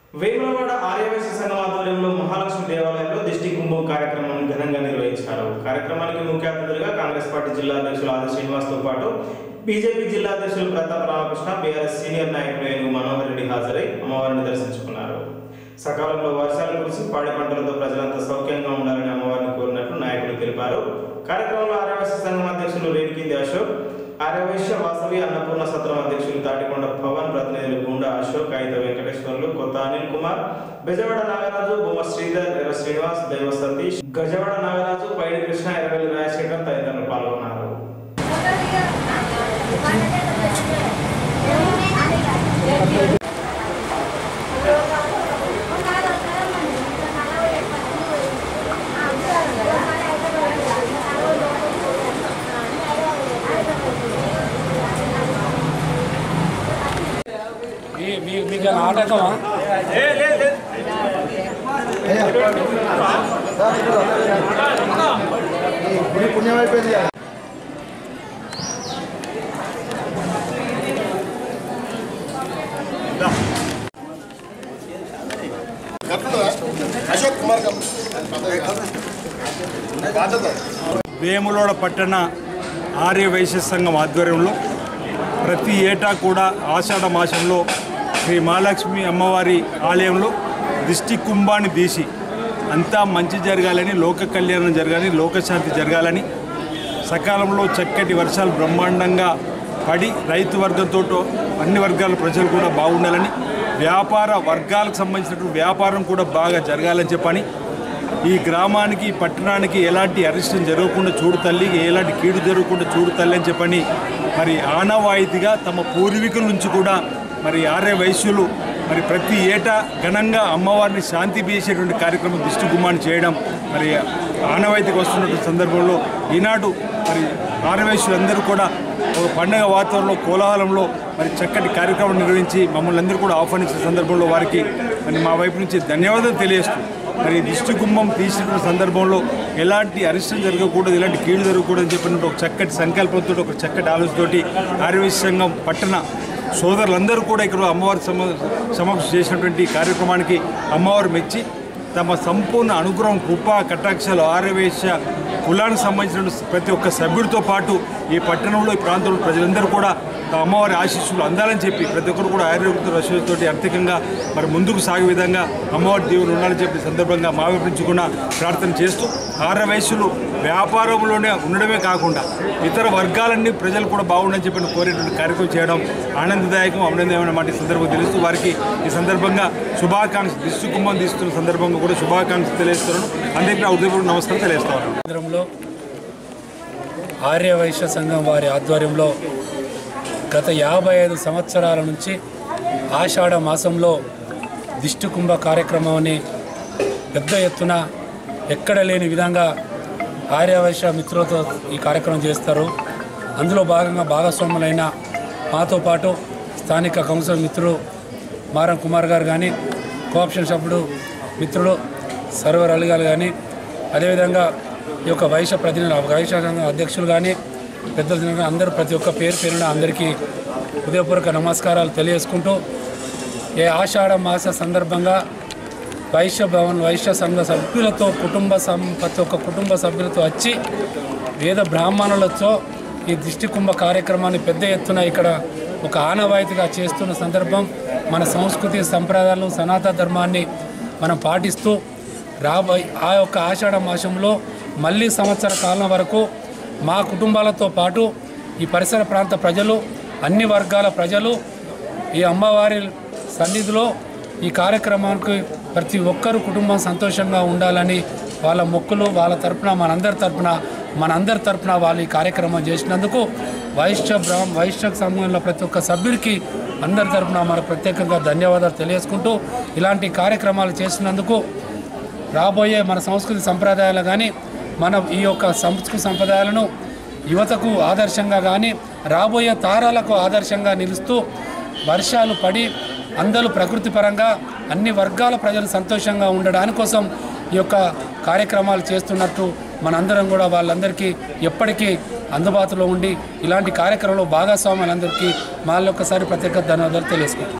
వేములవాడ ఆర్యవైశ్య సంఘం ఆధ్వర్యంలో మహాలక్ష్మి దేవాలయంలో దిష్టి కుంభం కార్యక్రమాన్ని ఘనంగా నిర్వహించారు. కార్యక్రమానికి ముఖ్య అతిథులుగా కాంగ్రెస్ పార్టీ జిల్లా అధ్యక్షులు ఆది శ్రీనివాస్తో పాటు బీజేపీ జిల్లా అధ్యక్షులు ప్రతాప్ రామకృష్ణ, బీఆర్ఎస్ సీనియర్ నాయకులు ఏనుగు మనోహర్ రెడ్డి హాజరై అమ్మవారిని దర్శించుకున్నారు. సకాలంలో వర్షాలు కురిసి పాడి పంటలతో ప్రజలంతా సౌఖ్యంగా ఉండాలని అమ్మవారిని కోరినట్లు నాయకులు తెలిపారు. కార్యక్రమంలో ఆర్యవైశ్య సంఘం అధ్యక్షులు రేణికింది అశోక్, ఆర్యవైశ్య వాసవి అన్నపూర్ణ సత్రం అధ్యక్షులు తాటికొండ పవన్, ప్రతినిధులు గుండా అశోక్, కాయిత వెంకటేశ్వర్లు, కొత్త అనిల్ కుమార్, బెజవాడ నాగరాజు, బొమ్మ శ్రీధర్, ఎర్ర శ్రీనివాస్, దైవ సతీష్, గజవాడ నాగరాజు, పైడి కృష్ణ, ఎర్రవెల్లి రాజశేఖర్ తదితరులు పాల్గొన్నారు. మీకు ఆటకమా పుణ్యం అయిపోయింది. వేములవాడ పట్టణ ఆర్యవైశ్య సంఘం ఆధ్వర్యంలో ప్రతి ఏటా కూడా ఆషాఢ మాసంలో శ్రీ మహాలక్ష్మి అమ్మవారి ఆలయంలో దిష్టి కుంభాన్ని తీసి అంతా మంచి జరగాలని, లోక కళ్యాణం జరగాలని, లోకశాంతి జరగాలని, సకాలంలో చక్కటి వర్షాలు బ్రహ్మాండంగా పడి రైతు వర్గంతో అన్ని వర్గాల ప్రజలు కూడా బాగుండాలని, వ్యాపార వర్గాలకు సంబంధించినటువంటి వ్యాపారం కూడా బాగా జరగాలని చెప్పని, ఈ గ్రామానికి ఈ పట్టణానికి ఎలాంటి అరిష్టం జరగకుండా చూడు తల్లి, ఎలాంటి కీడు జరగకుండా చూడు తల్లి అని చెప్పని మరి ఆనవాయితీగా తమ పూర్వీకుల నుంచి కూడా మరి ఆర్యవైశ్యులు మరి ప్రతి ఏటా ఘనంగా అమ్మవారిని శాంతి చేసేటువంటి కార్యక్రమం దిష్టి గుమ్మాన్ని చేయడం మరి ఆనవాయితీకి వస్తున్నటువంటి సందర్భంలో ఈనాడు మరి ఆర్యవైశ్యులందరూ కూడా ఒక పండగ వాతావరణంలో కోలాహలంలో మరి చక్కటి కార్యక్రమం నిర్వహించి మమ్మల్ని అందరూ కూడా ఆహ్వానించిన సందర్భంలో వారికి మరి మా వైపు నుంచి ధన్యవాదాలు తెలియజేస్తూ మరి దిష్టి కుంభం తీసిన సందర్భంలో ఎలాంటి అరిష్టం జరగకూడదు, ఎలాంటి కీడు జరగకూడదని చెప్పినట్టు ఒక చక్కటి సంకల్పంతో, ఒక చక్కటి ఆలోచనతోటి ఆర్యవైశ్య సంఘం పట్టణ సోదరులందరూ కూడా ఇక్కడ అమ్మవారి సమక్ష చేసినటువంటి కార్యక్రమానికి అమ్మవారు మెచ్చి తమ సంపూర్ణ అనుగ్రహం, కృపా కటాక్షాలు ఆర్యవైశ్య కులానికి సంబంధించిన ప్రతి ఒక్క సభ్యుడితో పాటు ఈ పట్టణంలో ఈ ప్రాంతంలో ప్రజలందరూ కూడా అమ్మవారి ఆశీస్సులు అందాలని చెప్పి ప్రతి ఒక్కరు కూడా ఆరోగ్య రక్షణతో ఆర్థికంగా మరి ముందుకు సాగే విధంగా అమ్మవారి దేవుడు ఉండాలని చెప్పి సందర్భంగా మా వైపు నుంచి కూడా ప్రార్థన చేస్తూ ఆర్యవైశ్యులు వ్యాపారంలోనే ఉండడమే కాకుండా ఇతర వర్గాలన్నీ ప్రజలు కూడా బాగుండని చెప్పి కోరేటువంటి కార్యక్రమం చేయడం ఆనందదాయకం, అభినందనమైన మాట ఈ సందర్భంగా తెలుస్తూ వారికి ఈ సందర్భంగా శుభాకాంక్ష దిష్టి కుంభం తీస్తున్న సందర్భంగా కూడా శుభాకాంక్షలు తెలియజేస్తున్నాను. అందరికీ నా ఉదయపూర్వక నమస్కారం తెలియజేస్తున్నాను. కేంద్రంలో ఆర్యవైశ్య సంఘం వారి ఆధ్వర్యంలో గత 55 సంవత్సరాల నుంచి ఆషాఢ మాసంలో దిష్టి కుంభ కార్యక్రమాన్ని పెద్ద ఎత్తున ఎక్కడ లేని విధంగా ఆర్యవైశ్య మిత్రులతో ఈ కార్యక్రమం చేస్తారు. అందులో భాగంగా భాగస్వాములైన మాతో పాటు స్థానిక కౌన్సిలర్ మిత్రులు మారం కుమార్ గారు కానీ, కోఆప్షన్ సభ్యుడు మిత్రుడు సర్వర్ అలీ గారు కానీ, అదేవిధంగా ఈ యొక్క వైశ్య ప్రతినిధులు వైశ్య సంఘం అధ్యక్షులు కానీ పెద్దలు అందరూ ప్రతి ఒక్క పేరున అందరికీ హృదయపూర్వక నమస్కారాలు తెలియజేసుకుంటూ ఏ ఆషాఢ మాస సందర్భంగా వైశ్య సంఘ సభ్యులతో ప్రతి ఒక్క కుటుంబ సభ్యులతో వచ్చి వేద బ్రాహ్మణులతో ఈ దిష్టి కుంభ కార్యక్రమాన్ని పెద్ద ఎత్తున ఇక్కడ ఒక ఆనవాయితీగా చేస్తున్న సందర్భం, మన సంస్కృతి సంప్రదాయాలు సనాతన ధర్మాన్ని మనం పాటిస్తూ ఆ యొక్క ఆషాఢ మాసంలో మళ్ళీ సంవత్సర కాలం వరకు మా కుటుంబాలతో పాటు ఈ పరిసర ప్రాంత ప్రజలు, అన్ని వర్గాల ప్రజలు ఈ అమ్మవారి సన్నిధిలో ఈ కార్యక్రమానికి ప్రతి ఒక్కరు కుటుంబం సంతోషంగా ఉండాలని వాళ్ళ మొక్కులు వాళ్ళ తరపున మనందరి తరపున వాళ్ళు ఈ కార్యక్రమం చేసినందుకు వైశ్య సంఘంలో ప్రతి ఒక్క సభ్యుడికి అందరి తరపున మనకు ప్రత్యేకంగా ధన్యవాదాలు తెలియజేసుకుంటూ ఇలాంటి కార్యక్రమాలు చేసినందుకు రాబోయే మన సంస్కృతి సంప్రదాయాలు కానీ మన ఈ యొక్క సంస్కృతి సంప్రదాయాలను యువతకు ఆదర్శంగా కానీ రాబోయే తరాలకు ఆదర్శంగా నిలుస్తూ వర్షాలు పడి అందరూ ప్రకృతి పరంగా అన్ని వర్గాల ప్రజలు సంతోషంగా ఉండడానికి కోసం ఈ యొక్క కార్యక్రమాలు చేస్తున్నట్టు మనందరం కూడా వాళ్ళందరికీ ఎప్పటికీ అందుబాటులో ఉండి ఇలాంటి కార్యక్రమంలో భాగస్వాములందరికీ మళ్ళొకసారి ప్రత్యేక ధన్యవాదాలు తెలియజేసుకుంటాం.